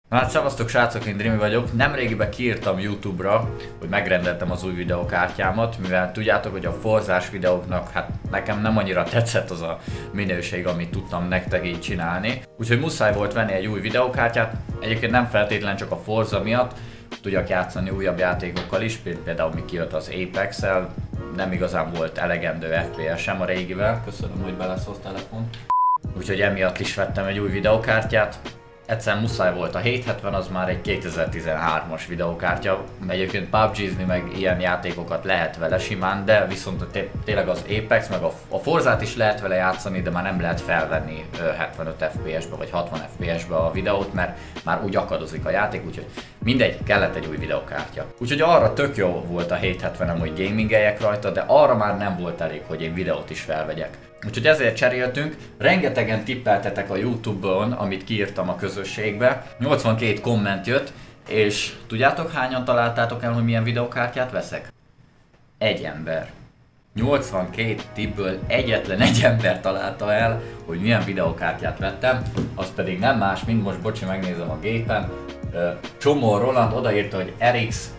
Na hát szevasztok srácok, én Drimi vagyok. Nemrégiben kiírtam YouTube-ra, hogy megrendeltem az új videokártyámat, mivel tudjátok, hogy a forzás videóknak hát nekem nem annyira tetszett az a minőség, amit tudtam nektek így csinálni. Úgyhogy muszáj volt venni egy új videokártyát, egyébként nem feltétlenül csak a Forza miatt, tudjak játszani újabb játékokkal is, például mi kijött az Apex-el, nem igazán volt elegendő FPS-em a régivel, köszönöm, hogy beleszólsz telefon. Úgyhogy emiatt is vettem egy új videokártyát. Egyszerűen muszáj volt, a 770 az már egy 2013-as videokártya, egyébként PUBG-zni meg ilyen játékokat lehet vele simán, de viszont tényleg az Apex meg a Forzát is lehet vele játszani, de már nem lehet felvenni 75 FPS-be vagy 60 FPS-be a videót, mert már úgy akadozik a játék, úgyhogy mindegy, kellett egy új videokártya. Úgyhogy arra tök jó volt a 770-em, hogy gamingeljek rajta, de arra már nem volt elég, hogy én videót is felvegyek. Úgyhogy ezért cseréltünk, rengetegen tippeltetek a YouTube-on, amit kiírtam a közösségbe, 82 komment jött, és tudjátok hányan találtátok el, hogy milyen videokártyát veszek? Egy ember. 82 tippből egyetlen egy ember találta el, hogy milyen videokártyát vettem, az pedig nem más, mint most, bocsi, megnézem a gépen, Csomó Roland odaírta, hogy RX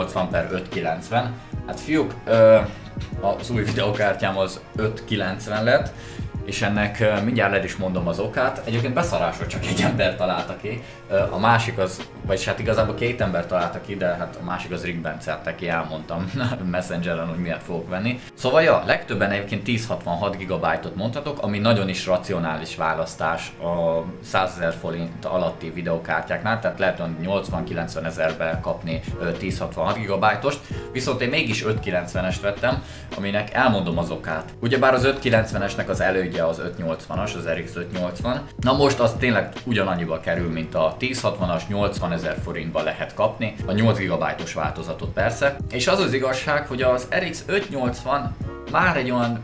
580x590, hát fiúk, az új videokártyám az 590 lett, és ennek mindjárt le is mondom az okát. Egyébként beszarásról csak egy ember találta ki, a másik az, vagyis hát igazából két ember találta ki, de hát a másik az Rick Bence, ki elmondtam Messengeren, hogy miért fogok venni. Szóval ja, legtöbben egyébként 1066 GB-ot mondhatok, ami nagyon is racionális választás a 100 000 forint alatti videokártyáknál, tehát lehet 80-90 ezerbe kapni 1066 GB-ost, viszont én mégis 590-est vettem, aminek elmondom az okát. Ugyebár az 590-esnek az elődje az 580-as, az RX 580, na most az tényleg ugyanannyiba kerül, mint a 1060-as, 80 000 forintba lehet kapni, a 8 GB-os változatot persze, és az az igazság, hogy az RX 580 már egy olyan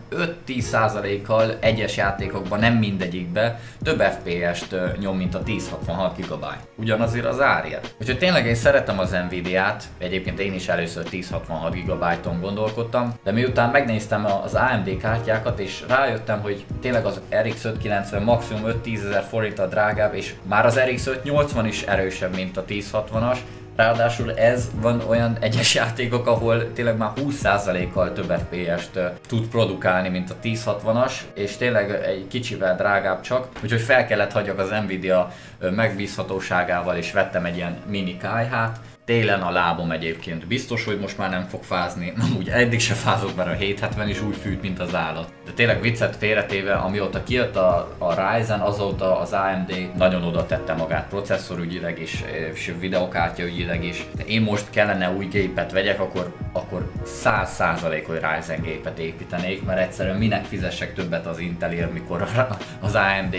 5-10%-kal egyes játékokban, nem mindegyikbe több FPS-t nyom, mint a 1066 GB. Ugyanazért az árért. Úgyhogy tényleg én szeretem az Nvidia-t, egyébként én is először 1066 GB-on gondolkodtam, de miután megnéztem az AMD kártyákat és rájöttem, hogy tényleg az RX 590 maximum 5-10 000 forint a drágább, és már az RX 580 is erősebb, mint a 1060-as, ráadásul ez van olyan egyes játékok, ahol tényleg már 20%-kal több FPS-t tud produkálni, mint a 1060-as, és tényleg egy kicsivel drágább csak, úgyhogy fel kellett hagyjak az Nvidia megbízhatóságával, és vettem egy ilyen mini KH-t. Télen a lábom egyébként biztos, hogy most már nem fog fázni, úgy eddig se fázok, mert a 770 is úgy fűt, mint az állat. De tényleg viccet félretéve, amióta kijött a Ryzen, azóta az AMD nagyon oda tette magát processzorügyileg is, és videokártya ügyileg is. De én most kellene új gépet vegyek, akkor 100% hogy Ryzen gépet építenék, mert egyszerűen minek fizessek többet az Intelért, mikor az AMD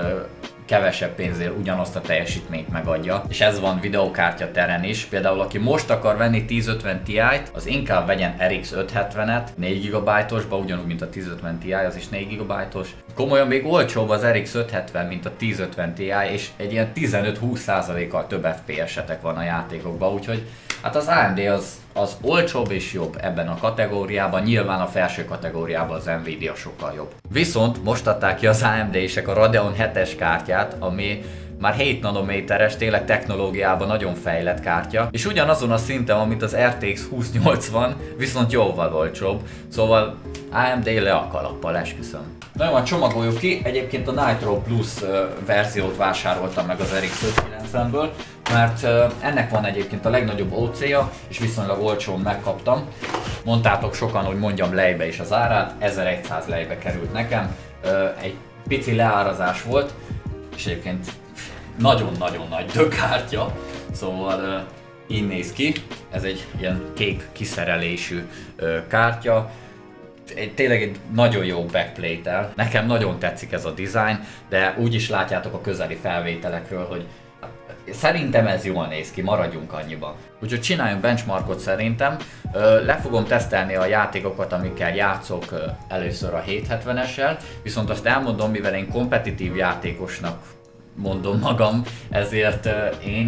kevesebb pénzért ugyanazt a teljesítményt megadja, és ez van videokártya teren is. Például aki most akar venni 1050 Ti-t, az inkább vegyen RX 570-et 4 GB-osba, ugyanúgy mint a 1050 Ti, az is 4 GB-os. Komolyan még olcsóbb az RX 570, mint a 1050 Ti, és egy ilyen 15-20%-kal több FPS-etek van a játékokban, úgyhogy hát az AMD az olcsóbb és jobb ebben a kategóriában, nyilván a felső kategóriában az Nvidia sokkal jobb. Viszont most adták ki az AMD-sek a Radeon 7-es kártyát, ami már 7 nanométeres, tényleg technológiában nagyon fejlett kártya, és ugyanazon a szinten, amit az RTX 2080, viszont jóval olcsóbb, szóval AMD le a kalappal, esküszöm. Na jó, csomagoljuk ki, egyébként a Nitro Plus verziót vásároltam meg az RX 590-ből, mert ennek van egyébként a legnagyobb OC-ja, és viszonylag olcsón megkaptam. Mondtátok sokan, hogy mondjam lejbe is az árát, 1100 lejbe került nekem, egy pici leárazás volt, és egyébként nagyon-nagyon nagy dögkártya, szóval így néz ki, ez egy ilyen kék kiszerelésű kártya, tényleg egy nagyon jó backplate-tel, nekem nagyon tetszik ez a design, de úgy is látjátok a közeli felvételekről, hogy szerintem ez jól néz ki, maradjunk annyiba. Úgyhogy csináljunk benchmarkot szerintem, le fogom tesztelni a játékokat, amikkel játszok először a 770-essel, viszont azt elmondom, mivel én kompetitív játékosnak mondom magam, ezért én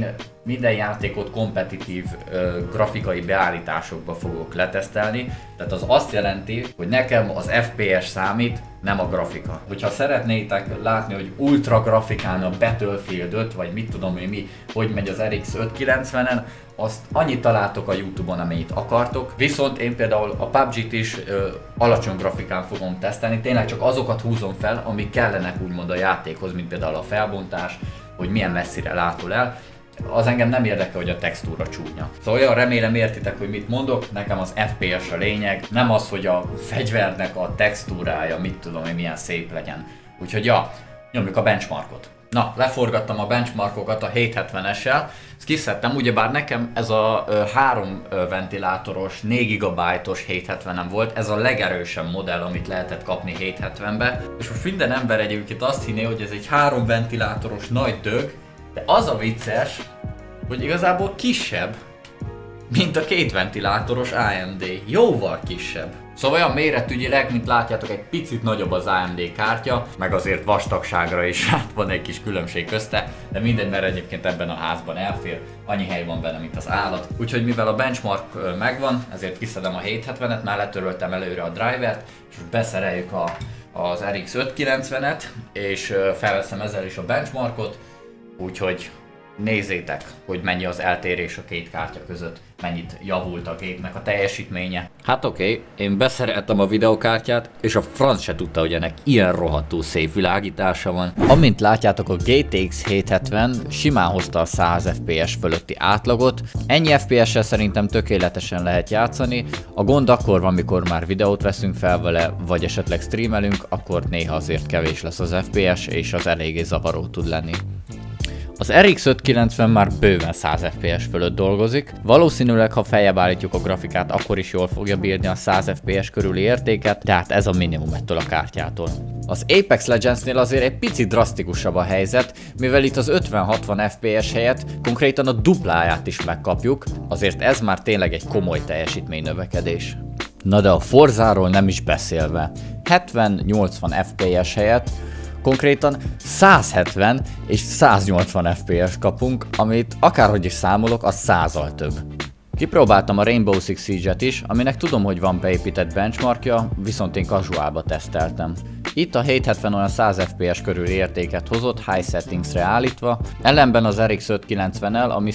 minden játékot kompetitív grafikai beállításokba fogok letesztelni, tehát az azt jelenti, hogy nekem az FPS számít, nem a grafika. Hogyha szeretnétek látni, hogy ultra grafikán a Battlefield 5, vagy mit tudom én mi, hogy megy az RX 590-en, azt annyit találtok a YouTube-on, amennyit akartok. Viszont én például a PUBG-t is alacsony grafikán fogom tesztelni, tényleg csak azokat húzom fel, amik kellenek úgymond a játékhoz, mint például a felbontás, hogy milyen messzire látol el. Az engem nem érdekel, hogy a textúra csúnya. Szóval olyan remélem értitek, hogy mit mondok, nekem az FPS a lényeg, nem az, hogy a fegyvernek a textúrája, mit tudom én, milyen szép legyen. Úgyhogy ja, nyomjuk a benchmarkot. Na, leforgattam a benchmarkokat a 770-essel, ezt kiszedtem, ugyebár nekem ez a 3 ventilátoros, 4 GB-os 770-em volt, ez a legerősebb modell, amit lehetett kapni 770-be, és most minden ember egyébként azt hinné, hogy ez egy 3 ventilátoros nagy dög, de az a vicces, hogy igazából kisebb, mint a 2 ventilátoros AMD, jóval kisebb. Szóval olyan méretügyileg, mint látjátok, egy picit nagyobb az AMD kártya, meg azért vastagságra is hát van egy kis különbség közte, de mindegy, mert egyébként ebben a házban elfér, annyi hely van benne, mint az állat. Úgyhogy mivel a benchmark megvan, ezért kiszedem a 770-et, már letöröltem előre a drivert, és beszereljük az RX 590-et, és felveszem ezzel is a benchmarkot, úgyhogy nézzétek, hogy mennyi az eltérés a két kártya között, mennyit javult a gépnek a teljesítménye. Hát oké, én beszereltem a videokártyát, és a franc se tudta, hogy ennek ilyen rohadtul szép világítása van. Amint látjátok, a GTX 770 simán hozta a 100 FPS fölötti átlagot. Ennyi FPS-sel szerintem tökéletesen lehet játszani. A gond akkor van, mikor már videót veszünk fel vele, vagy esetleg streamelünk, akkor néha azért kevés lesz az FPS, és az eléggé zavaró tud lenni. Az RX 590 már bőven 100 FPS fölött dolgozik, valószínűleg ha feljebb állítjuk a grafikát, akkor is jól fogja bírni a 100 FPS körüli értéket, tehát ez a minimum ettől a kártyától. Az Apex Legendsnél azért egy picit drasztikusabb a helyzet, mivel itt az 50-60 FPS helyett konkrétan a dupláját is megkapjuk, azért ez már tényleg egy komoly teljesítménynövekedés. Na de a Forzáról nem is beszélve, 70-80 FPS helyett konkrétan 170 és 180 FPS kapunk, amit akárhogy is számolok, az 100-al több. Kipróbáltam a Rainbow Six Siege-et is, aminek tudom, hogy van beépített benchmarkja, viszont én casualba teszteltem. Itt a 770 olyan 100 FPS körül értéket hozott high settingsre állítva, ellenben az RX 590-el, ami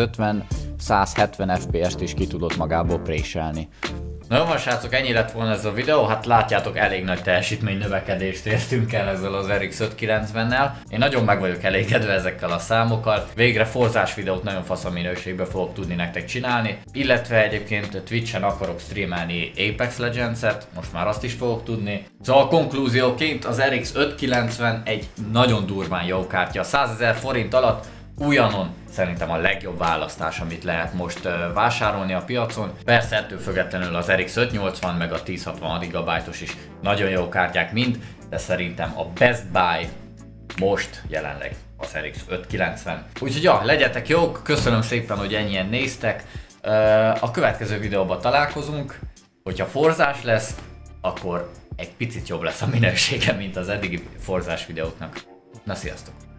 150-170 FPS-t is ki tudott magából préselni. Na jó van srácok, ennyi lett volna ez a videó, hát látjátok, elég nagy teljesítmény növekedést értünk el ezzel az RX 590-nel. Én nagyon meg vagyok elégedve ezekkel a számokkal, végre forzás videót nagyon fasz a minőségben fogok tudni nektek csinálni, illetve egyébként Twitch-en akarok streamelni Apex Legends-et, most már azt is fogok tudni. Szóval konklúzióként az RX 590 egy nagyon durván jó kártya, 100 000 forint alatt újonnan szerintem a legjobb választás, amit lehet most vásárolni a piacon. Persze ettől függetlenül az RX 580 meg a 1060 GB-os is nagyon jó kártyák mind, de szerintem a best buy most jelenleg az RX 590. Úgyhogy ja, legyetek jók, köszönöm szépen, hogy ennyien néztek. A következő videóban találkozunk, hogyha forzás lesz, akkor egy picit jobb lesz a minősége, mint az eddigi forzás videóknak. Na sziasztok!